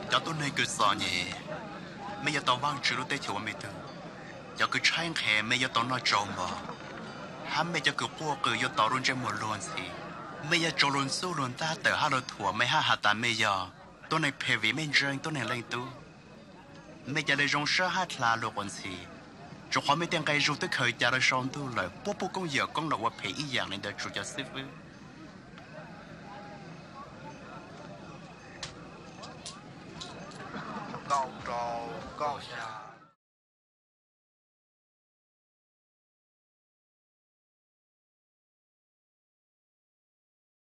cho tôi này cứ sợ nhỉ mấy giờ tao vang chữ lúc tết chiều mấy thứ giờ cứ tranh khè mấy giờ tao nói trộm mà hắn mấy giờ cứ qua cứ giờ tao luôn trên một luôn gì mấy giờ trộn luôn số luôn ta từ hai đôi thua mấy hai hạt tàn mấy giờ tôi này phê vì mấy rơi tôi này lên tu mấy giờ để rong sơ hát là luôn còn gì cho họ mấy tiếng cây rút tới khởi cha rồi xong tu lại bố bố công giờ con đầu phê ý dạng này để chủ cho sư phụ cầu trò cầu nhà